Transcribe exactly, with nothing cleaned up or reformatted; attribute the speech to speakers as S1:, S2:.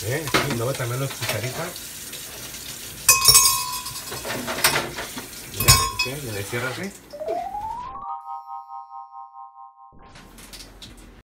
S1: ¿Eh? Sí, luego también los cucharitas. Ya, ¿ok? Le cierras así.